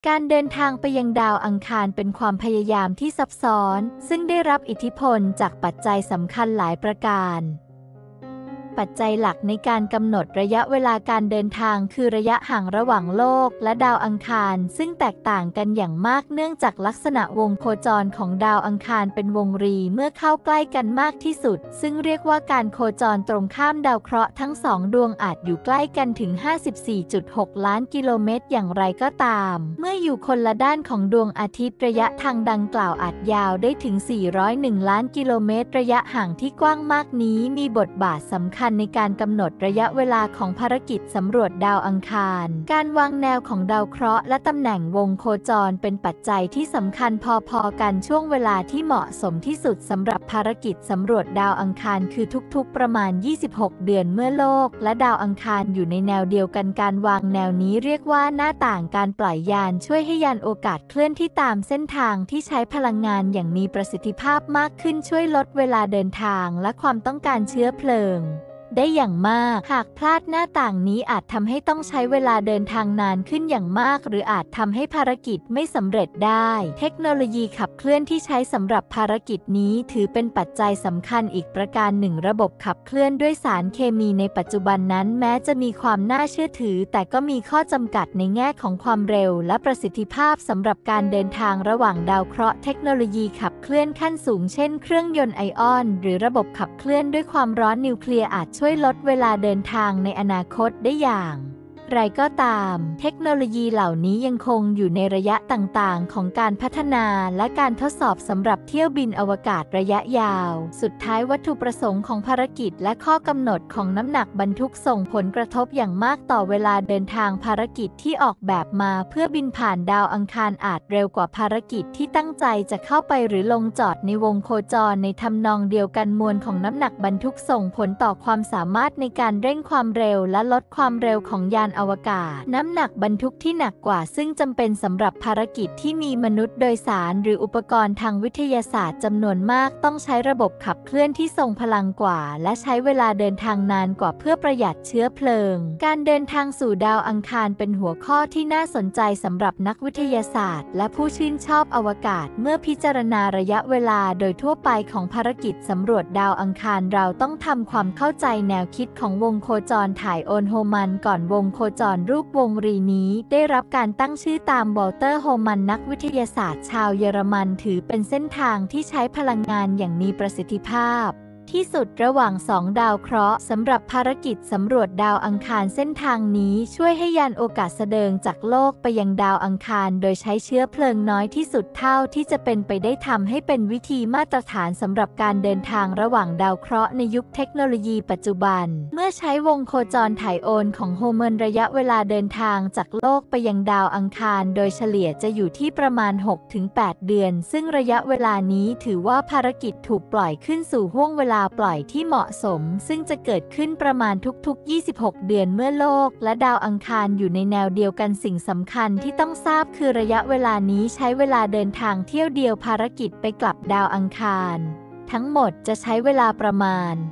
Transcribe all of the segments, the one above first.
การเดินทางไปยังดาวอังคารเป็นความพยายามที่ซับซ้อนซึ่งได้รับอิทธิพลจากปัจจัยสำคัญหลายประการปัจจัยหลักในการกำหนดระยะเวลาการเดินทางคือระยะห่างระหว่างโลกและดาวอังคารซึ่งแตกต่างกันอย่างมากเนื่องจากลักษณะวงโคจรของดาวอังคารเป็นวงรีเมื่อเข้าใกล้กันมากที่สุดซึ่งเรียกว่าการโคจรตรงข้ามดาวเคราะห์ทั้งสองดวงอาจอยู่ใกล้กันถึง 54.6 ล้านกิโลเมตรอย่างไรก็ตามเมื่ออยู่คนละด้านของดวงอาทิตย์ระยะทางดังกล่าวอาจยาวได้ถึง 401 ล้านกิโลเมตรระยะห่างที่กว้างมากนี้มีบทบาทสำคัญในการกำหนดระยะเวลาของภารกิจสำรวจดาวอังคารการวางแนวของดาวเคราะห์และตำแหน่งวงโคจรเป็นปัจจัยที่สำคัญพอๆกันช่วงเวลาที่เหมาะสมที่สุดสำหรับภารกิจสำรวจดาวอังคารคือทุกๆประมาณ 26 เดือนเมื่อโลกและดาวอังคารอยู่ในแนวเดียวกันการวางแนวนี้เรียกว่าหน้าต่างการปล่อยยานช่วยให้ยานโอกาสเคลื่อนที่ตามเส้นทางที่ใช้พลังงานอย่างมีประสิทธิภาพมากขึ้นช่วยลดเวลาเดินทางและความต้องการเชื้อเพลิงได้อย่างมากหากพลาดหน้าต่างนี้อาจทำให้ต้องใช้เวลาเดินทางนานขึ้นอย่างมากหรืออาจทำให้ภารกิจไม่สำเร็จได้เทคโนโลยีขับเคลื่อนที่ใช้สำหรับภารกิจนี้ถือเป็นปัจจัยสำคัญอีกประการหนึ่งระบบขับเคลื่อนด้วยสารเคมีในปัจจุบันนั้นแม้จะมีความน่าเชื่อถือแต่ก็มีข้อจำกัดในแง่ของความเร็วและประสิทธิภาพสำหรับการเดินทางระหว่างดาวเคราะห์เทคโนโลยีขับเคลื่อนขั้นสูงเช่นเครื่องยนต์ไอออนหรือระบบขับเคลื่อนด้วยความร้อนนิวเคลียร์อาจช่วยลดเวลาเดินทางในอนาคตได้อย่างไรก็ตามเทคโนโลยีเหล่านี้ยังคงอยู่ในระยะต่างๆของการพัฒนาและการทดสอบสำหรับเที่ยวบินอวกาศระยะยาวสุดท้ายวัตถุประสงค์ของภารกิจและข้อกำหนดของน้ำหนักบรรทุกส่งผลกระทบอย่างมากต่อเวลาเดินทางภารกิจที่ออกแบบมาเพื่อบินผ่านดาวอังคารอาจเร็วกว่าภารกิจที่ตั้งใจจะเข้าไปหรือลงจอดในวงโคจรในทำนองเดียวกันมวลของน้ำหนักบรรทุกส่งผลต่อความสามารถในการเร่งความเร็วและลดความเร็วของยานอวกาศน้ำหนักบรรทุกที่หนักกว่าซึ่งจำเป็นสำหรับภารกิจที่มีมนุษย์โดยสารหรืออุปกรณ์ทางวิทยาศาสตร์จำนวนมากต้องใช้ระบบขับเคลื่อนที่ทรงพลังกว่าและใช้เวลาเดินทางนานกว่าเพื่อประหยัดเชื้อเพลิงการเดินทางสู่ดาวอังคารเป็นหัวข้อที่น่าสนใจสำหรับนักวิทยาศาสตร์และผู้ชื่นชอบอวกาศเมื่อพิจารณาระยะเวลาโดยทั่วไปของภารกิจสำรวจดาวอังคารเราต้องทำความเข้าใจแนวคิดของวงโคจรถ่ายโอนโฮมันก่อนวงโคจรรูปวงรีนี้ได้รับการตั้งชื่อตามวอลเตอร์โฮมันนักวิทยาศาสตร์ชาวเยอรมันถือเป็นเส้นทางที่ใช้พลังงานอย่างมีประสิทธิภาพที่สุดระหว่าง2ดาวเคราะห์สำหรับภารกิจสำรวจดาวอังคารเส้นทางนี้ช่วยให้ยานโอกาสเดินจากโลกไปยังดาวอังคารโดยใช้เชื้อเพลิงน้อยที่สุดเท่าที่จะเป็นไปได้ทำให้เป็นวิธีมาตรฐานสำหรับการเดินทางระหว่างดาวเคราะห์ในยุคเทคโนโลยีปัจจุบันเมื่อใช้วงโคจรถ่ายโอนของโฮมันระยะเวลาเดินทางจากโลกไปยังดาวอังคารโดยเฉลี่ยจะอยู่ที่ประมาณ 6-8 เดือนซึ่งระยะเวลานี้ถือว่าภารกิจถูกปล่อยขึ้นสู่ห้วงเวลาปล่อยที่เหมาะสมซึ่งจะเกิดขึ้นประมาณทุกๆ 26 เดือนเมื่อโลกและดาวอังคารอยู่ในแนวเดียวกันสิ่งสำคัญที่ต้องทราบคือระยะเวลานี้ใช้เวลาเดินทางเที่ยวเดียวภารกิจไปกลับดาวอังคารทั้งหมดจะใช้เวลาประมาณ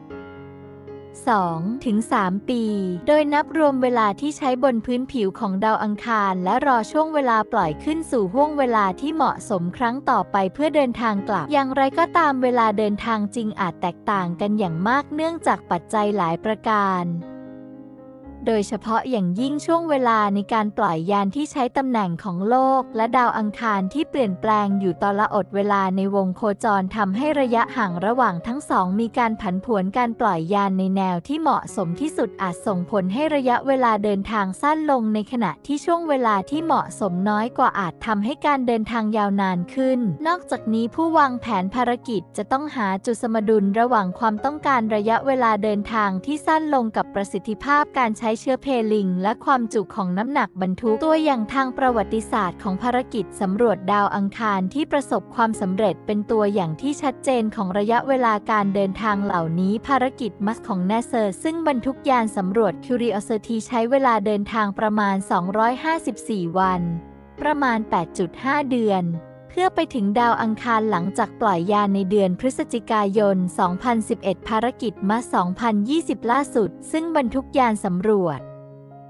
2-3 ปี โดยนับรวมเวลาที่ใช้บนพื้นผิวของดาวอังคารและรอช่วงเวลาปล่อยขึ้นสู่ห้วงเวลาที่เหมาะสมครั้งต่อไปเพื่อเดินทางกลับอย่างไรก็ตามเวลาเดินทางจริงอาจแตกต่างกันอย่างมากเนื่องจากปัจจัยหลายประการโดยเฉพาะอย่างยิ่งช่วงเวลาในการปล่อยยานที่ใช้ตำแหน่งของโลกและดาวอังคารที่เปลี่ยนแปลงอยู่ตลอดเวลาในวงโคจรทำให้ระยะห่างระหว่างทั้งสองมีการผันผวนการปล่อยยานในแนวที่เหมาะสมที่สุดอาจส่งผลให้ระยะเวลาเดินทางสั้นลงในขณะที่ช่วงเวลาที่เหมาะสมน้อยกว่าอาจทำให้การเดินทางยาวนานขึ้นนอกจากนี้ผู้วางแผนภารกิจจะต้องหาจุดสมดุลระหว่างความต้องการระยะเวลาเดินทางที่สั้นลงกับประสิทธิภาพการใช้เชื้อเพลิงและความจุของน้ำหนักบรรทุกตัวอย่างทางประวัติศาสตร์ของภารกิจสำรวจดาวอังคารที่ประสบความสำเร็จเป็นตัวอย่างที่ชัดเจนของระยะเวลาการเดินทางเหล่านี้ภารกิจมัสของ NASA ซึ่งบรรทุกยานสำรวจ Curiosity ใช้เวลาเดินทางประมาณ254 วันประมาณ 8.5 เดือนเพื่อไปถึงดาวอังคารหลังจากปล่อยยานในเดือนพฤศจิกายน 2011 ภารกิจมัส 2020 ล่าสุดซึ่งบรรทุกยานสำรวจ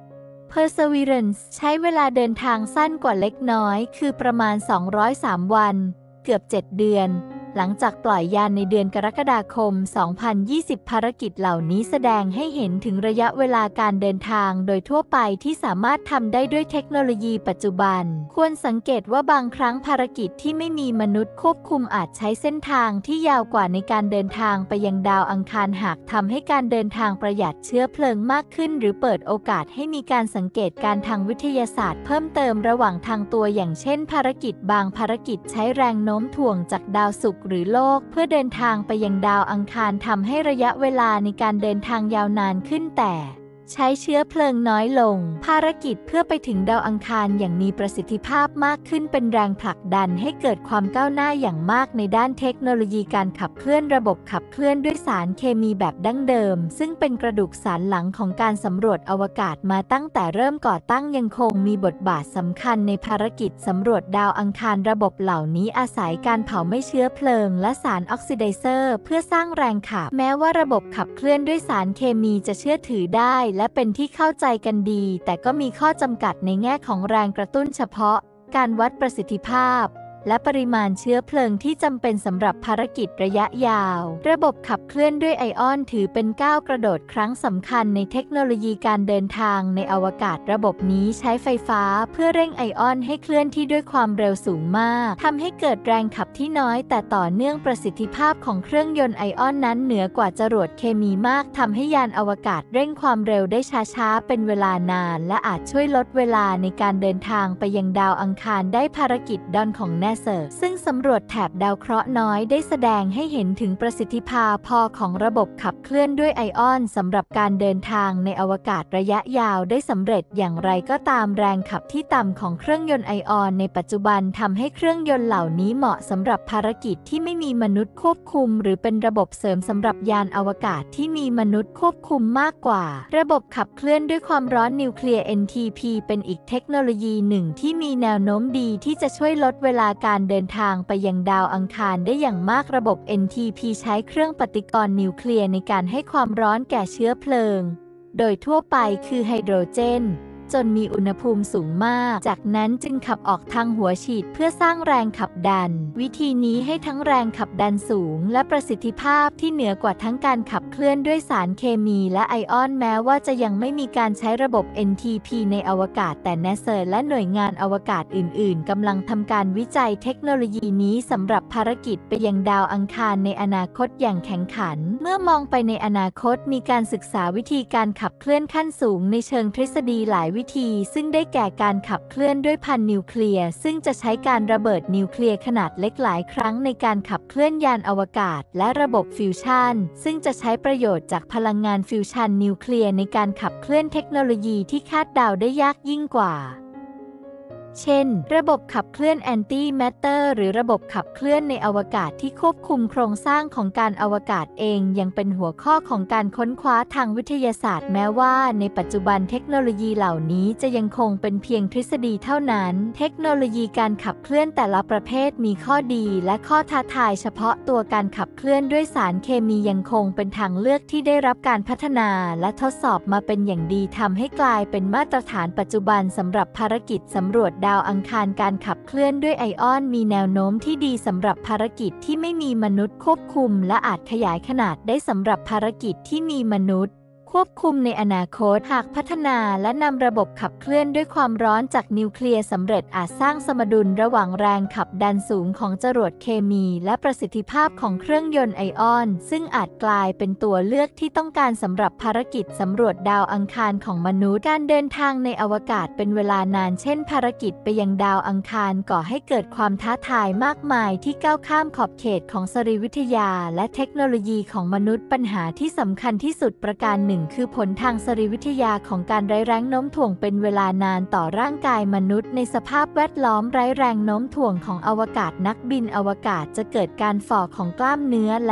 Perseverance ใช้เวลาเดินทางสั้นกว่าเล็กน้อยคือประมาณ203วันเกือบ7เดือนหลังจากปล่อยยานในเดือนกรกฎาคม 2020 ภารกิจเหล่านี้แสดงให้เห็นถึงระยะเวลาการเดินทางโดยทั่วไปที่สามารถทำได้ด้วยเทคโนโลยีปัจจุบันควรสังเกตว่าบางครั้งภารกิจที่ไม่มีมนุษย์ควบคุมอาจใช้เส้นทางที่ยาวกว่าในการเดินทางไปยังดาวอังคารหากทำให้การเดินทางประหยัดเชื้อเพลิงมากขึ้นหรือเปิดโอกาสให้มีการสังเกตการทางวิทยาศาสตร์เพิ่มเติมระหว่างทางตัวอย่างเช่นภารกิจบางภารกิจใช้แรงโน้มถ่วงจากดาวศุกร์หรือโลกเพื่อเดินทางไปยังดาวอังคารทำให้ระยะเวลาในการเดินทางยาวนานขึ้นแต่ใช้เชื้อเพลิงน้อยลงภารกิจเพื่อไปถึงดาวอังคารอย่างมีประสิทธิภาพมากขึ้นเป็นแรงผลักดันให้เกิดความก้าวหน้าอย่างมากในด้านเทคโนโลยีการขับเคลื่อนระบบขับเคลื่อนด้วยสารเคมีแบบดั้งเดิมซึ่งเป็นกระดูกสันหลังของการสำรวจอวกาศมาตั้งแต่เริ่มก่อตั้งยังคงมีบทบาทสำคัญในภารกิจสำรวจดาวอังคารระบบเหล่านี้อาศัยการเผาไม่เชื้อเพลิงและสารออกซิไดเซอร์เพื่อสร้างแรงขับแม้ว่าระบบขับเคลื่อนด้วยสารเคมีจะเชื่อถือได้และเป็นที่เข้าใจกันดีแต่ก็มีข้อจำกัดในแง่ของแรงกระตุ้นเฉพาะการวัดประสิทธิภาพและปริมาณเชื้อเพลิงที่จำเป็นสำหรับภารกิจระยะยาวระบบขับเคลื่อนด้วยไอออนถือเป็นก้าวกระโดดครั้งสำคัญในเทคโนโลยีการเดินทางในอวกาศระบบนี้ใช้ไฟฟ้าเพื่อเร่งไอออนให้เคลื่อนที่ด้วยความเร็วสูงมากทำให้เกิดแรงขับที่น้อยแต่ต่อเนื่องประสิทธิภาพของเครื่องยนต์ไอออนนั้นเหนือกว่าจรวดเคมีมากทำให้ยานอวกาศเร่งความเร็วได้ช้าๆเป็นเวลานานและอาจช่วยลดเวลาในการเดินทางไปยังดาวอังคารได้ภารกิจดอนของ NASA ซึ่งสำรวจแถบดาวเคราะห์น้อยได้แสดงให้เห็นถึงประสิทธิภาพพอของระบบขับเคลื่อนด้วยไอออนสำหรับการเดินทางในอวกาศระยะยาวได้สำเร็จอย่างไรก็ตามแรงขับที่ต่ำของเครื่องยนต์ไอออนในปัจจุบันทำให้เครื่องยนต์เหล่านี้เหมาะสำหรับภารกิจที่ไม่มีมนุษย์ควบคุมหรือเป็นระบบเสริมสำหรับยานอวกาศที่มีมนุษย์ควบคุมมากกว่าระบบขับเคลื่อนด้วยความร้อนนิวเคลียร์ NTP เป็นอีกเทคโนโลยีหนึ่งที่มีแนวโน้มดีที่จะช่วยลดเวลาการเดินทางไปยังดาวอังคารได้อย่างมากระบบ NTP ใช้เครื่องปฏิกรณ์นิวเคลียร์ในการให้ความร้อนแก่เชื้อเพลิงโดยทั่วไปคือไฮโดรเจนจนมีอุณหภูมิสูงมากจากนั้นจึงขับออกทางหัวฉีดเพื่อสร้างแรงขับดันวิธีนี้ให้ทั้งแรงขับดันสูงและประสิทธิภาพที่เหนือกว่าทั้งการขับเคลื่อนด้วยสารเคมีและไอออนแม้ว่าจะยังไม่มีการใช้ระบบ NTP ในอวกาศแต่ NASA และหน่วยงานอวกาศอื่นๆกำลังทำการวิจัยเทคโนโลยีนี้สำหรับภารกิจไปยังดาวอังคารในอนาคตอย่างแข็งขันเมื่อมองไปในอนาคตมีการศึกษาวิธีการขับเคลื่อนขั้นสูงในเชิงทฤษฎีหลายวิธีซึ่งได้แก่การขับเคลื่อนด้วยพันนิวเคลียร์ซึ่งจะใช้การระเบิดนิวเคลียร์ขนาดเล็กหลายครั้งในการขับเคลื่อนยานอวกาศและระบบฟิวชันซึ่งจะใช้ประโยชน์จากพลังงานฟิวชันนิวเคลียร์ในการขับเคลื่อนเทคโนโลยีที่คาดเดาได้ยากยิ่งกว่าเช่นระบบขับเคลื่อนแอนตี้แมตเตอร์หรือระบบขับเคลื่อนในอวกาศที่ควบคุมโครงสร้างของการอวกาศเองยังเป็นหัวข้อของการค้นคว้าทางวิทยาศาสตร์แม้ว่าในปัจจุบันเทคโนโลยีเหล่านี้จะยังคงเป็นเพียงทฤษฎีเท่านั้นเทคโนโลยีการขับเคลื่อนแต่ละประเภทมีข้อดีและข้อท้าทายเฉพาะตัวการขับเคลื่อนด้วยสารเคมียังคงเป็นทางเลือกที่ได้รับการพัฒนาและทดสอบมาเป็นอย่างดีทำให้กลายเป็นมาตรฐานปัจจุบันสำหรับภารกิจสำรวจดาวอังคารการขับเคลื่อนด้วยไอออนมีแนวโน้มที่ดีสำหรับภารกิจที่ไม่มีมนุษย์ควบคุมและอาจขยายขนาดได้สำหรับภารกิจที่มีมนุษย์ควบคุมในอนาคตหากพัฒนาและนำระบบขับเคลื่อนด้วยความร้อนจากนิวเคลียร์สำเร็จอาจสร้างสมดุลระหว่างแรงขับดันสูงของจรวดเคมีและประสิทธิภาพของเครื่องยนต์ไอออนซึ่งอาจกลายเป็นตัวเลือกที่ต้องการสำหรับภารกิจสำรวจดาวอังคารของมนุษย์การเดินทางในอวกาศเป็นเวลานานเช่นภารกิจไปยังดาวอังคารก่อให้เกิดความท้าทายมากมายที่ก้าวข้ามขอบเขตของสรีวิทยาและเทคโนโลยีของมนุษย์ปัญหาที่สำคัญที่สุดประการหนึ่งคือผลทางสรีวิทยาของการไร้แรงโน้มถ่วงเป็นเวลานานต่อร่างกายมนุษย์ในสภาพแวดล้อมไร้แรงโน้มถ่วงของอวกาศนักบินอวกาศจะเกิดการฝ่อของกล้ามเนื้อและ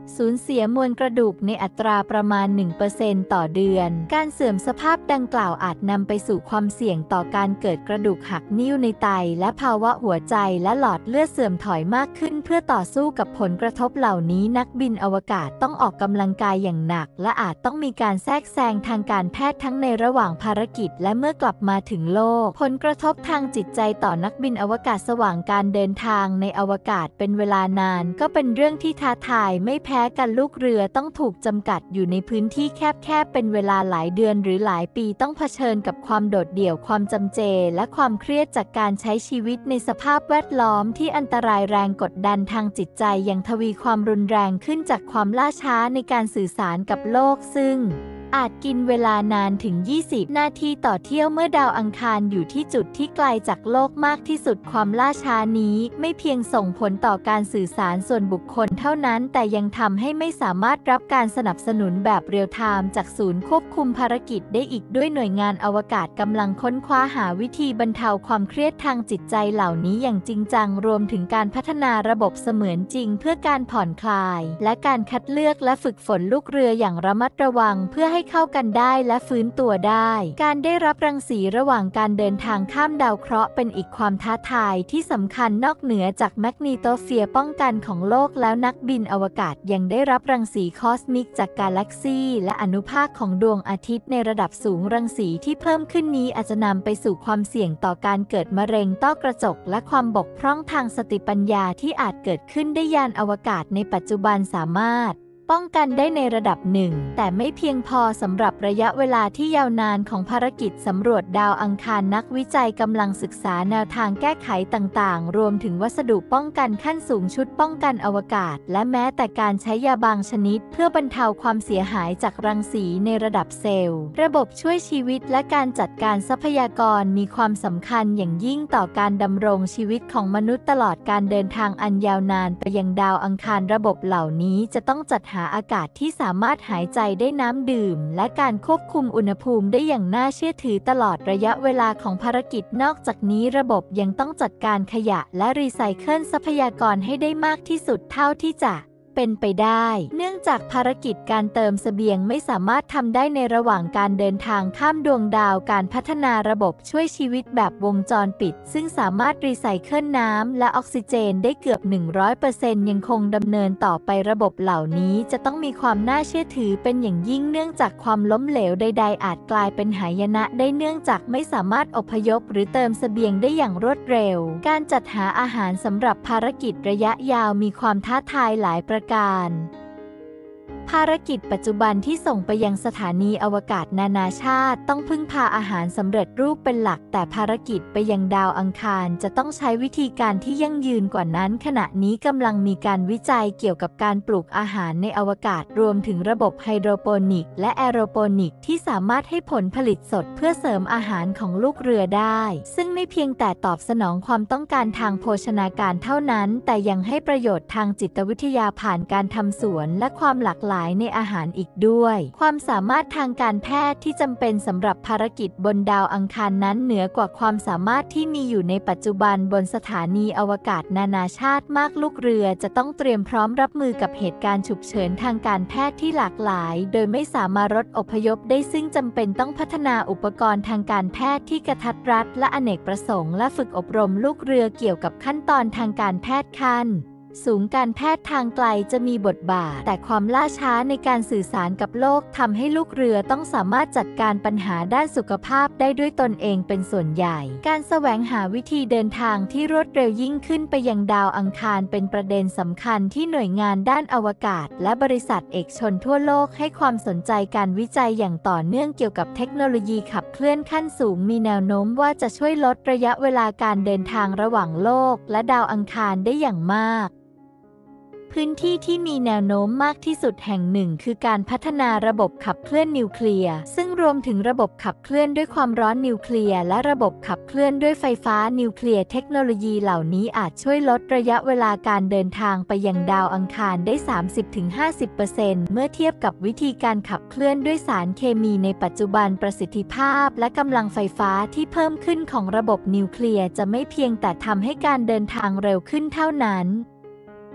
สูญเสียมวลกระดูกในอัตราประมาณ 1% ต่อเดือนการเสื่อมสภาพดังกล่าวอาจนำไปสู่ความเสี่ยงต่อการเกิดกระดูกหักนิ่วในไตและภาวะหัวใจและหลอดเลือดเสื่อมถอยมากขึ้นเพื่อต่อสู้กับผลกระทบเหล่านี้นักบินอวกาศต้องออกกำลังกายอย่างหนักและอาจต้องมีการแทรกแซงทางการแพทย์ทั้งในระหว่างภารกิจและเมื่อกลับมาถึงโลกผลกระทบทางจิตใจต่อนักบินอวกาศระหว่างการเดินทางในอวกาศเป็นเวลานานก็เป็นเรื่องที่ท้าทายไม่แพ้กันลูกเรือต้องถูกจำกัดอยู่ในพื้นที่แคบๆเป็นเวลาหลายเดือนหรือหลายปีต้องเผชิญกับความโดดเดี่ยวความจำเจและความเครียดจากการใช้ชีวิตในสภาพแวดล้อมที่อันตรายแรงกดดันทางจิตใจยังทวีความรุนแรงขึ้นจากความล่าช้าในการสื่อสารกับโลกซึ่งอาจกินเวลานานถึง 20 นาทีต่อเที่ยวเมื่อดาวอังคารอยู่ที่จุดที่ไกลจากโลกมากที่สุดความล่าช้านี้ไม่เพียงส่งผลต่อการสื่อสารส่วนบุคคลเท่านั้นแต่ยังทำให้ไม่สามารถรับการสนับสนุนแบบเรียลไทม์จากศูนย์ควบคุมภารกิจได้อีกด้วยหน่วยงานอวกาศกำลังค้นคว้าหาวิธีบรรเทาความเครียดทางจิตใจเหล่านี้อย่างจริงจังรวมถึงการพัฒนาระบบเสมือนจริงเพื่อการผ่อนคลายและการคัดเลือกและฝึกฝนลูกเรืออย่างระมัดระวังเพื่อให้เข้ากันได้และฟื้นตัวได้การได้รับรังสีระหว่างการเดินทางข้ามดาวเคราะห์เป็นอีกความท้าทายที่สำคัญนอกเหนือจากแมกนีโตสเฟียร์ป้องกันของโลกแล้วนักบินอวกาศยังได้รับรังสีคอสมิกจากกาแล็กซีและอนุภาคของดวงอาทิตย์ในระดับสูงรังสีที่เพิ่มขึ้นนี้อาจจะนำไปสู่ความเสี่ยงต่อการเกิดมะเร็งต้อกระจกและความบกพร่องทางสติปัญญาที่อาจเกิดขึ้นได้ยานอวกาศในปัจจุบันสามารถป้องกันได้ในระดับหนึ่งแต่ไม่เพียงพอสำหรับระยะเวลาที่ยาวนานของภารกิจสำรวจดาวอังคารนักวิจัยกำลังศึกษาแนวทางแก้ไขต่างๆรวมถึงวัสดุป้องกันขั้นสูงชุดป้องกันอวกาศและแม้แต่การใช้ยาบางชนิดเพื่อบรรเทาความเสียหายจากรังสีในระดับเซลล์ระบบช่วยชีวิตและการจัดการทรัพยากรมีความสำคัญอย่างยิ่งต่อการดำรงชีวิตของมนุษย์ตลอดการเดินทางอันยาวนานไปยังดาวอังคารระบบเหล่านี้จะต้องจัดหาอากาศที่สามารถหายใจได้น้ำดื่มและการควบคุมอุณหภูมิได้อย่างน่าเชื่อถือตลอดระยะเวลาของภารกิจนอกจากนี้ระบบยังต้องจัดการขยะและรีไซเคิลทรัพยากรให้ได้มากที่สุดเท่าที่จะเป็นไปได้เนื่องจากภารกิจการเติมเสบียงไม่สามารถทำได้ในระหว่างการเดินทางข้ามดวงดาวการพัฒนาระบบช่วยชีวิตแบบวงจรปิดซึ่งสามารถรีไซเคิลน้ำและออกซิเจนได้เกือบ 100% ยังคงดำเนินต่อไประบบเหล่านี้จะต้องมีความน่าเชื่อถือเป็นอย่างยิ่งเนื่องจากความล้มเหลวใดๆอาจกลายเป็นหายนะได้เนื่องจากไม่สามารถอพยพหรือเติมเสบียงได้อย่างรวดเร็วการจัดหาอาหารสำหรับภารกิจระยะยาวมีความท้าทายหลายประการภารกิจปัจจุบันที่ส่งไปยังสถานีอวกาศนานาชาติต้องพึ่งพาอาหารสำเร็จรูปเป็นหลักแต่ภารกิจไปยังดาวอังคารจะต้องใช้วิธีการที่ยั่งยืนกว่านั้นขณะนี้กำลังมีการวิจัยเกี่ยวกับการปลูกอาหารในอวกาศรวมถึงระบบไฮโดรโปนิกและแอโรโปนิกที่สามารถให้ผลผลิตสดเพื่อเสริมอาหารของลูกเรือได้ซึ่งไม่เพียงแต่ตอบสนองความต้องการทางโภชนาการเท่านั้นแต่ยังให้ประโยชน์ทางจิตวิทยาผ่านการทำสวนและความหลากหลายในอาหารอีกด้วยความสามารถทางการแพทย์ที่จำเป็นสำหรับภารกิจบนดาวอังคารนั้นเหนือกว่าความสามารถที่มีอยู่ในปัจจุบันบนสถานีอวกาศนานาชาติมากลูกเรือจะต้องเตรียมพร้อมรับมือกับเหตุการณ์ฉุกเฉินทางการแพทย์ที่หลากหลายโดยไม่สามารถรถอพยพได้ซึ่งจำเป็นต้องพัฒนาอุปกรณ์ทางการแพทย์ที่กระทัดรัดและอเนกประสงค์และฝึกอบรมลูกเรือเกี่ยวกับขั้นตอนทางการแพทย์ขั้นสูงการแพทย์ทางไกลจะมีบทบาทแต่ความล่าช้าในการสื่อสารกับโลกทำให้ลูกเรือต้องสามารถจัดการปัญหาด้านสุขภาพได้ด้วยตนเองเป็นส่วนใหญ่การแสวงหาวิธีเดินทางที่รวดเร็วยิ่งขึ้นไปยังดาวอังคารเป็นประเด็นสำคัญที่หน่วยงานด้านอวกาศและบริษัทเอกชนทั่วโลกให้ความสนใจการวิจัยอย่างต่อเนื่องเกี่ยวกับเทคโนโลยีขับเคลื่อนขั้นสูงมีแนวโน้มว่าจะช่วยลดระยะเวลาการเดินทางระหว่างโลกและดาวอังคารได้อย่างมากพื้นที่ที่มีแนวโน้มมากที่สุดแห่งหนึ่งคือการพัฒนาระบบขับเคลื่อนนิวเคลียร์ซึ่งรวมถึงระบบขับเคลื่อนด้วยความร้อนนิวเคลียร์และระบบขับเคลื่อนด้วยไฟฟ้านิวเคลียร์เทคโนโลยีเหล่านี้อาจช่วยลดระยะเวลาการเดินทางไปยังดาวอังคารได้ 30-50% เมื่อเทียบกับวิธีการขับเคลื่อนด้วยสารเคมีในปัจจุบันประสิทธิภาพและกำลังไฟฟ้าที่เพิ่มขึ้นของระบบนิวเคลียร์จะไม่เพียงแต่ทำให้การเดินทางเร็วขึ้นเท่านั้น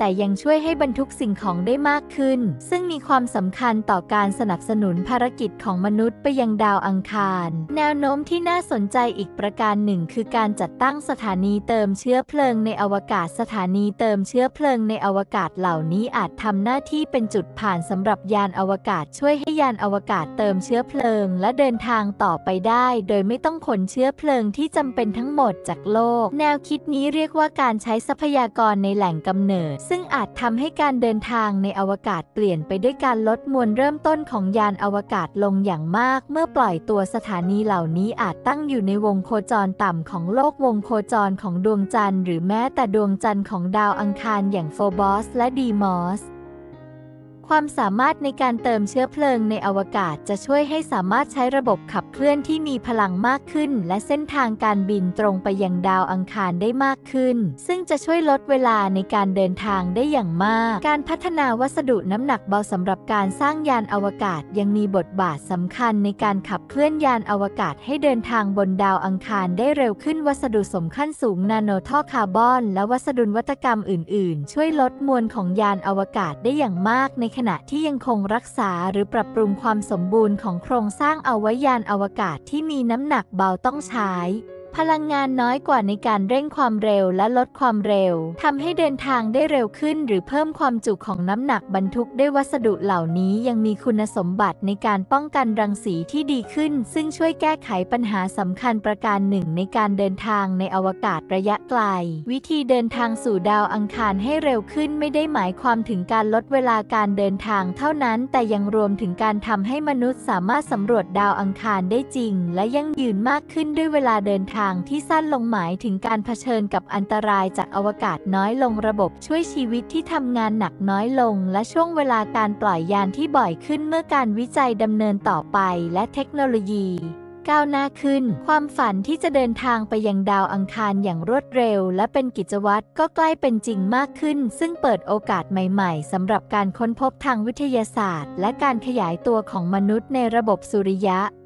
แต่ยังช่วยให้บรรทุกสิ่งของได้มากขึ้นซึ่งมีความสำคัญต่อการสนับสนุนภารกิจของมนุษย์ไปยังดาวอังคารแนวโน้มที่น่าสนใจอีกประการหนึ่งคือการจัดตั้งสถานีเติมเชื้อเพลิงในอวกาศสถานีเติมเชื้อเพลิงในอวกาศเหล่านี้อาจทำหน้าที่เป็นจุดผ่านสำหรับยานอวกาศช่วยให้ยานอวกาศเติมเชื้อเพลิงและเดินทางต่อไปได้โดยไม่ต้องขนเชื้อเพลิงที่จำเป็นทั้งหมดจากโลกแนวคิดนี้เรียกว่าการใช้ทรัพยากรในแหล่งกำเนิดซึ่งอาจทำให้การเดินทางในอวกาศเปลี่ยนไปด้วยการลดมวลเริ่มต้นของยานอวกาศลงอย่างมากเมื่อปล่อยตัวสถานีเหล่านี้อาจตั้งอยู่ในวงโคจรต่ำของโลกวงโคจรของดวงจันทร์หรือแม้แต่ดวงจันทร์ของดาวอังคารอย่างโฟบอสและดีมอสความสามารถในการเติมเชื้อเพลิงในอวกาศจะช่วยให้สามารถใช้ระบบขับเคลื่อนที่มีพลังมากขึ้นและเส้นทางการบินตรงไปยังดาวอังคารได้มากขึ้นซึ่งจะช่วยลดเวลาในการเดินทางได้อย่างมากการพัฒนาวัสดุน้ำหนักเบาสำหรับการสร้างยานอวกาศยังมีบทบาทสำคัญในการขับเคลื่อนยานอวกาศให้เดินทางบนดาวอังคารได้เร็วขึ้นวัสดุสมขั้นสูงนาโนท่อคาร์บอนและวัสดุนวัตกรรมอื่นๆช่วยลดมวลของยานอวกาศได้อย่างมากในขณะที่ยังคงรักษาหรือปรับปรุงความสมบูรณ์ของโครงสร้างเอาไว้ยานอวกาศที่มีน้ำหนักเบาต้องใช้พลังงานน้อยกว่าในการเร่งความเร็วและลดความเร็วทำให้เดินทางได้เร็วขึ้นหรือเพิ่มความจุของน้ำหนักบรรทุกด้วยวัสดุเหล่านี้ยังมีคุณสมบัติในการป้องกันรังสีที่ดีขึ้นซึ่งช่วยแก้ไขปัญหาสำคัญประการหนึ่งในการเดินทางในอวกาศระยะไกลวิธีเดินทางสู่ดาวอังคารให้เร็วขึ้นไม่ได้หมายความถึงการลดเวลาการเดินทางเท่านั้นแต่ยังรวมถึงการทำให้มนุษย์สามารถสำรวจดาวอังคารได้จริงและยั่งยืนมากขึ้นด้วยเวลาเดินทางที่สั้นลงหมายถึงการเผชิญกับอันตรายจากอวกาศน้อยลงระบบช่วยชีวิตที่ทำงานหนักน้อยลงและช่วงเวลาการปล่อยยานที่บ่อยขึ้นเมื่อการวิจัยดำเนินต่อไปและเทคโนโลยีก้าวหน้าขึ้นความฝันที่จะเดินทางไปยังดาวอังคารอย่างรวดเร็วและเป็นกิจวัตรก็ใกล้เป็นจริงมากขึ้นซึ่งเปิดโอกาสใหม่ๆสำหรับการค้นพบทางวิทยาศาสตร์และการขยายตัวของมนุษย์ในระบบสุริยะ